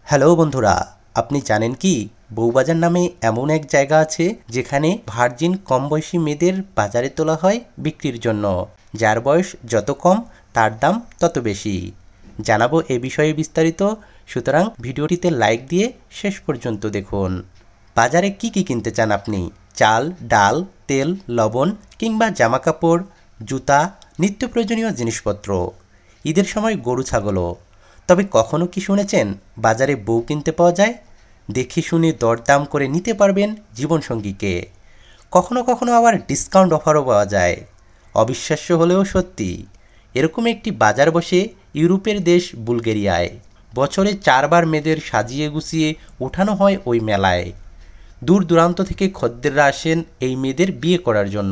Hello বন্ধুরা, আপনি জানেন কি বউবাজার নামে এমন এক জায়গা আছে যেখানে ভার্জিন কম বয়সী মেয়েদের বাজারে তোলা হয় বিক্রির জন্য। যার বয়স যত কম তার দাম তত বেশি। জানাবো এ বিষয়ে বিস্তারিত, সুতরাং ভিডিওটিতে লাইক দিয়ে শেষ পর্যন্ত দেখুন। বাজারে কি কি কিনতে চান আপনি? চাল, ডাল, তেল, লবণ কিংবা জামাকাপড়, জুতা, নিত্য প্রয়োজনীয় জিনিসপত্র, ঈদের সময় গরু ছাগলও। তবে কখনো কি শুনেছেন বাজারে বউ কিনতে পাওয়া যায়? দেখে শুনে দরদাম করে নিতে পারবেন জীবনসঙ্গীকে। কখনো কখনো আবার ডিসকাউন্ট অফারও পাওয়া যায়। অবিশ্বাস্য হলেও সত্যি, এরকম একটি বাজার বসে ইউরোপের দেশ বুলগেরিয়ায়। বছরে 4 বার মেয়েদের সাজিয়ে গুছিয়ে ওঠানো হয় ওই মেলায়। দূর দূরান্ত থেকে খদ্দেররা আসেন এই মেয়েদের বিয়ে করার জন্য।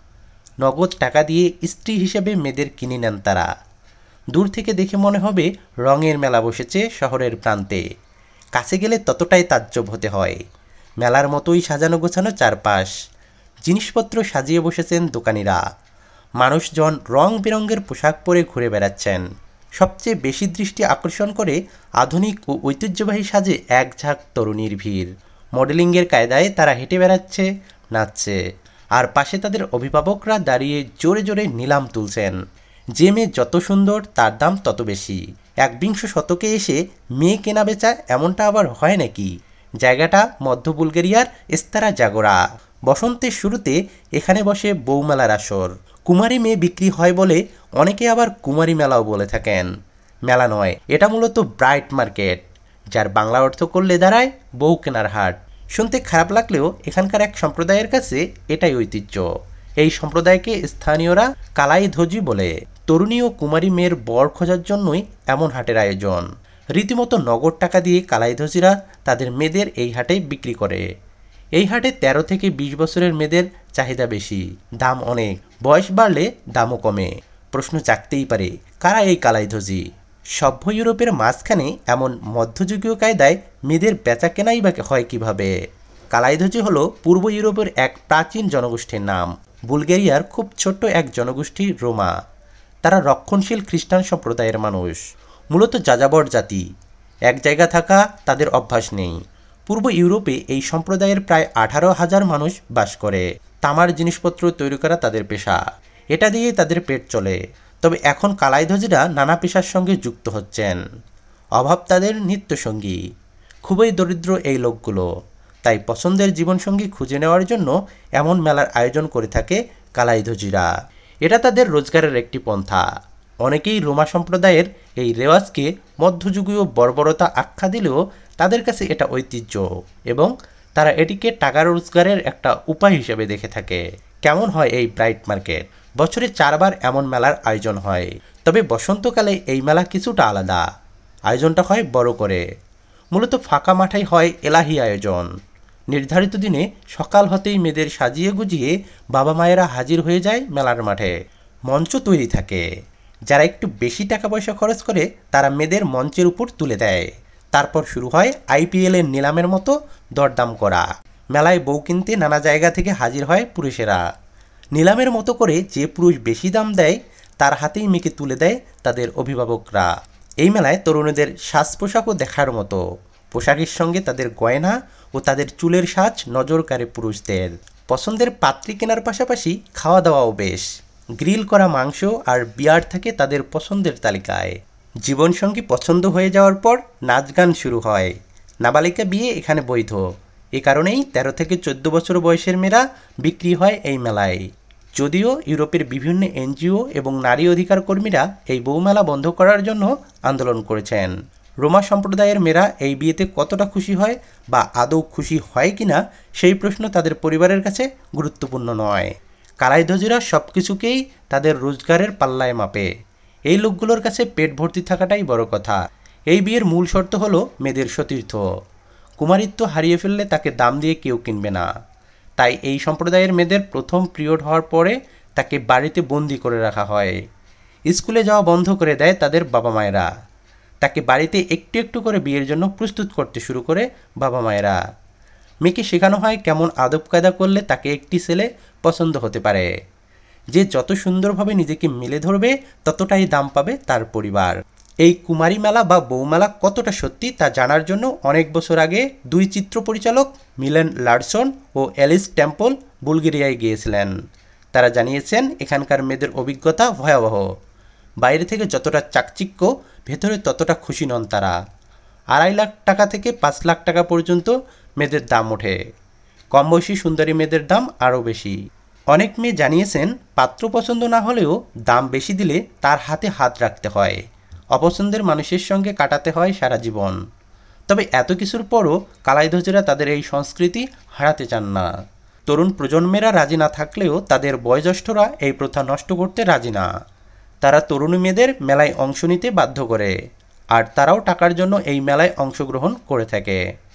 নগদ টাকা দিয়ে স্ত্রী হিসেবে মেয়েদের কিনে নেন তারা। দূর থেকে দেখে মনে হবে রঙের মেলা বসেছে শহরের প্রান্তে। কাছে গেলে ততটাই তাজ্জব হতে হয়। মেলার মতোই সাজানো গোছানো চারপাশ। জিনিসপত্র সাজিয়ে বসেছেন দোকানিরা। মানুষজন রং বেরঙের পোশাক পরে ঘুরে বেড়াচ্ছেন। সবচেয়ে বেশি দৃষ্টি আকর্ষণ করে আধুনিক ও ঐতিহ্যবাহী সাজে এক ঝাঁক তরুণীর ভিড়। মডেলিংয়ের কায়দায় তারা হেঁটে বেড়াচ্ছে, নাচছে, আর পাশে তাদের অভিভাবকরা দাঁড়িয়ে জোরে জোরে নিলাম তুলছেন। যে মেয়ে যত সুন্দর তার দাম তত বেশি। 21 শতকে এসে মেয়ে কেনা বেচা এমনটা আবার হয় নাকি? জায়গাটা মধ্য বুলগেরিয়ার এস্তারা জাগোরা। বসন্তের শুরুতে এখানে বসে বউমেলার আসর। কুমারী মেয়ে বিক্রি হয় বলে অনেকে আবার কুমারী মেলাও বলে থাকেন। মেলা নয়, এটা মূলত ব্রাইট মার্কেট, যার বাংলা অর্থ করলে দাঁড়ায় বউ কেনার হাট। শুনতে খারাপ লাগলেও এখানকার এক সম্প্রদায়ের কাছে এটাই ঐতিহ্য। এই সম্প্রদায়কে স্থানীয়রা কালাই ধজি বলে। তরুণী ও কুমারী মেয়ের বর খোঁজার জন্যই এমন হাটের আয়োজন। রীতিমতো নগদ টাকা দিয়ে কালাইধজিরা তাদের মেয়েদের এই হাটে বিক্রি করে। এই হাটে 13 থেকে 20 বছরের মেয়েদের চাহিদা বেশি, দাম অনেক। বয়স বাড়লে দামও কমে। প্রশ্ন জাগতেই পারে, কারা এই কালাইধজি? সভ্য ইউরোপের মাঝখানে এমন মধ্যযুগীয় কায়দায় মেয়েদের বেচা কেনাই বা হয় কিভাবে? কালাইধজি হল পূর্ব ইউরোপের এক প্রাচীন জনগোষ্ঠীর নাম। বুলগেরিয়ার খুব ছোট্ট এক জনগোষ্ঠী রোমা। তারা রক্ষণশীল খ্রিস্টান সম্প্রদায়ের মানুষ, মূলত যাযাবর জাতি। এক জায়গা থাকা তাদের অভ্যাস নেই। পূর্ব ইউরোপে এই সম্প্রদায়ের প্রায় 18,000 মানুষ বাস করে। তামার জিনিসপত্র তৈরি করা তাদের পেশা। এটা দিয়েই তাদের পেট চলে। তবে এখন কালাইধজিরা নানা পেশার সঙ্গে যুক্ত হচ্ছেন। অভাব তাদের নিত্যসঙ্গী। খুবই দরিদ্র এই লোকগুলো, তাই পছন্দের জীবনসঙ্গী খুঁজে নেওয়ার জন্য এমন মেলার আয়োজন করে থাকে কালাইধজিরা। এটা তাদের রোজগারের একটি পন্থা। অনেকেই রোমা সম্প্রদায়ের এই রেওয়াজকে মধ্যযুগীয় বর্বরতা আখ্যা দিলেও তাদের কাছে এটা ঐতিহ্য, এবং তারা এটিকে টাকা রোজগারের একটা উপায় হিসেবে দেখে থাকে। কেমন হয় এই ব্রাইট মার্কেট? বছরে 4 বার এমন মেলার আয়োজন হয়। তবে বসন্তকালে এই মেলা কিছুটা আলাদা। আয়োজনটা হয় বড় করে। মূলত ফাঁকা মাঠেই হয় এলাহি আয়োজন। নির্ধারিত দিনে সকাল হতেই মেয়েদের সাজিয়ে গুজিয়ে বাবা মায়েরা হাজির হয়ে যায় মেলার মাঠে। মঞ্চ তৈরি থাকে। যারা একটু বেশি টাকা পয়সা খরচ করে তারা মেয়েদের মঞ্চের উপর তুলে দেয়। তারপর শুরু হয় IPL এর নিলামের মতো দরদাম করা। মেলায় বউ কিনতে নানা জায়গা থেকে হাজির হয় পুরুষেরা। নিলামের মতো করে যে পুরুষ বেশি দাম দেয় তার হাতেই মেয়েকে তুলে দেয় তাদের অভিভাবকরা। এই মেলায় তরুণীদের সাজ পোশাকও দেখার মতো। পোশাকের সঙ্গে তাদের গয়না ও তাদের চুলের সাজ নজর কাড়ে পুরুষদের। পছন্দের পাত্রী কেনার পাশাপাশি খাওয়া দাওয়াও বেশ। গ্রিল করা মাংস আর বিয়ার থাকে তাদের পছন্দের তালিকায়। জীবনসঙ্গী পছন্দ হয়ে যাওয়ার পর নাচ গান শুরু হয়। নাবালিকা বিয়ে এখানে বৈধ। এ কারণেই 13 থেকে 14 বছর বয়সের মেয়েরা বিক্রি হয় এই মেলায়। যদিও ইউরোপের বিভিন্ন NGO এবং নারী অধিকার কর্মীরা এই বউমেলা বন্ধ করার জন্য আন্দোলন করেছেন। রোমা সম্প্রদায়ের মেয়েরা এই বিয়েতে কতটা খুশি হয় বা আদৌ খুশি হয় কিনা সেই প্রশ্ন তাদের পরিবারের কাছে গুরুত্বপূর্ণ নয়। কালাইধজিরা সব কিছুকেই তাদের রোজগারের পাল্লায় মাপে। এই লোকগুলোর কাছে পেট ভর্তি থাকাটাই বড় কথা। এই বিয়ের মূল শর্ত হলো মেয়েদের সতীর্থ। কুমারিত্ব হারিয়ে ফেললে তাকে দাম দিয়ে কেউ কিনবে না। তাই এই সম্প্রদায়ের মেয়েদের প্রথম পিরিয়ড হওয়ার পরে তাকে বাড়িতে বন্দি করে রাখা হয়। স্কুলে যাওয়া বন্ধ করে দেয় তাদের বাবা মায়েরা। তাকে বাড়িতে একটু একটু করে বিয়ের জন্য প্রস্তুত করতে শুরু করে বাবা মায়েরা। মেয়েকে শেখানো হয় কেমন আদব কায়দা করলে তাকে একটি ছেলে পছন্দ হতে পারে। যে যত সুন্দরভাবে নিজেকে মেলে ধরবে ততটাই দাম পাবে তার পরিবার। এই কুমারী মেলা বা বউমেলা কতটা সত্যি তা জানার জন্য অনেক বছর আগে দুই চিত্র পরিচালক মিলেন লারসন ও অ্যালিস টেম্পল বুলগেরিয়ায় গিয়েছিলেন। তারা জানিয়েছেন এখানকার মেয়েদের অভিজ্ঞতা ভয়াবহ। বাইরে থেকে যতটা চাকচিক্য, ভেতরে ততটা খুশি নন তারা। 2.5 লাখ টাকা থেকে 5 লাখ টাকা পর্যন্ত মেয়েদের দাম ওঠে। কম বয়সী সুন্দরী মেয়েদের দাম আরও বেশি। অনেক মেয়ে জানিয়েছেন পাত্র পছন্দ না হলেও দাম বেশি দিলে তার হাতে হাত রাখতে হয়, অপছন্দের মানুষের সঙ্গে কাটাতে হয় সারা জীবন। তবে এত কিছুর পরও কালাইধজেরা তাদের এই সংস্কৃতি হারাতে চান না। তরুণ প্রজন্মেরা রাজি না থাকলেও তাদের বয়োজ্যেষ্ঠরা এই প্রথা নষ্ট করতে রাজি না। তারা তরুণী মেয়েদের মেলায় অংশ নিতে বাধ্য করে, আর তারাও টাকার জন্য এই মেলায় অংশগ্রহণ করে থাকে।